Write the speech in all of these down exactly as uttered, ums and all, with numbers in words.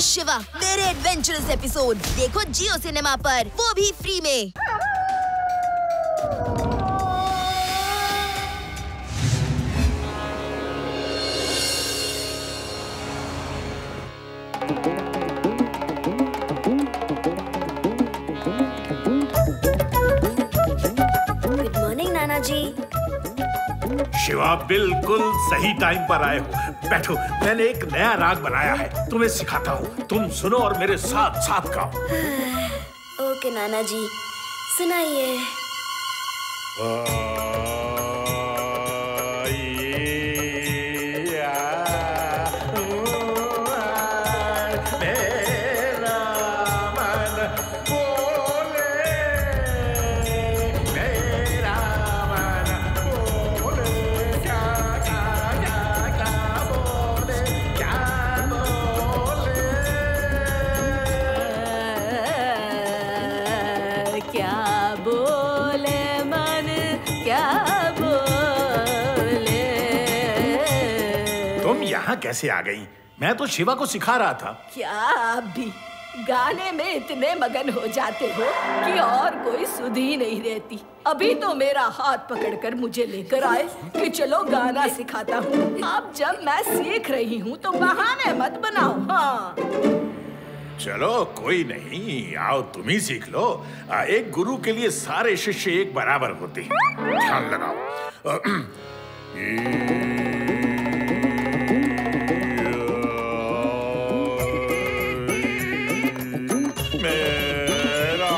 शिवा, मेरे adventurous episode देखो जियो cinema पर, वो भी फ्री में। गुड मॉर्निंग नाना जी। शिवा, बिल्कुल सही टाइम पर आए हो। बैठो, मैंने एक नया राग बनाया है, तुम्हें सिखाता हूँ। तुम सुनो और मेरे साथ साथ गाओ। ओके नाना जी, सुनाइए। क्या बोले मन, क्या बोले। तुम यहाँ कैसे आ गई? मैं तो शिवा को सिखा रहा था। क्या आप भी गाने में इतने मगन हो जाते हो कि और कोई सुध ही नहीं रहती। अभी तो मेरा हाथ पकड़कर मुझे लेकर आए कि चलो गाना सिखाता हूँ। अब जब मैं सीख रही हूँ तो बहाने मत बनाओ। हाँ चलो कोई नहीं, आओ तुम ही सीख लो। आ, एक गुरु के लिए सारे शिष्य एक बराबर होते हैं। ध्यान लगाओ। मेरा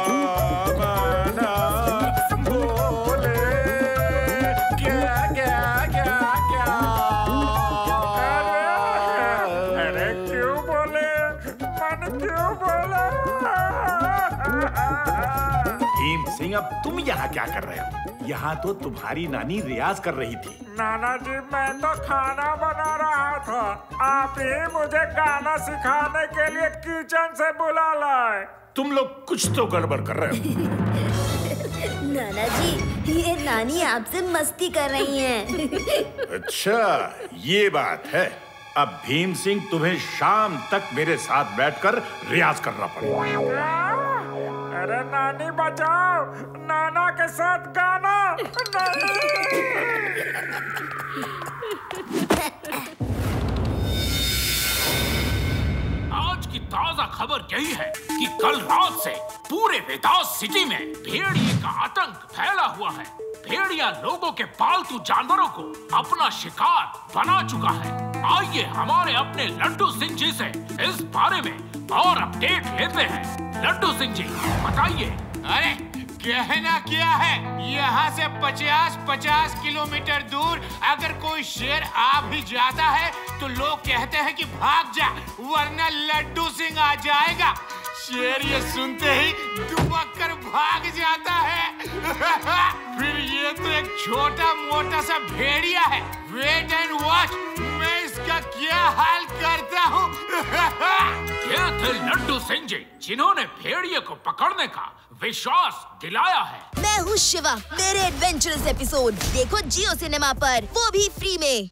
मन बोले क्या क्या क्या क्या। अरे क्यों बोले, मन क्यों बोला? भीम सिंह, अब तुम यहाँ क्या कर रहे हो? यहाँ तो तुम्हारी नानी रियाज कर रही थी। नाना जी, मैं तो खाना बना रहा था। आप ही मुझे गाना सिखाने के लिए किचन से बुला लाए। तुम लोग कुछ तो गड़बड़ कर रहे हो। नाना जी, ये नानी आपसे मस्ती कर रही हैं। अच्छा, ये बात है। अब भीम सिंह, तुम्हें शाम तक मेरे साथ बैठकर रियाज करना पड़ेगा। अरे नानी बचाओ, नाना के साथ गाना। आज की ताजा खबर यही है कि कल रात से पूरे वेदास सिटी में भेड़िए का आतंक फैला हुआ है। भेड़िया लोगों के पालतू जानवरों को अपना शिकार बना चुका है। आइए हमारे अपने लड्डू सिंह जी से इस बारे में और अपडेट लेते हैं। लड्डू सिंह जी बताइए। अरे कहना क्या है, यहाँ से पचास पचास किलोमीटर दूर अगर कोई शेर आ भी जाता है तो लोग कहते हैं कि भाग जा, वरना लड्डू सिंह आ जाएगा। शेर ये सुनते ही दुबक कर भाग जाता है। फिर ये तो एक छोटा मोटा सा भेड़िया है। वेट एंड वॉच, मैं इसका क्या हाल करता हूँ। ये थे लड्डू सिंह जी, जिन्होंने भेड़िए को पकड़ने का विश्वास दिलाया है। मैं हूँ शिवा, मेरे एडवेंचरस एपिसोड देखो जियो सिनेमा पर, वो भी फ्री में।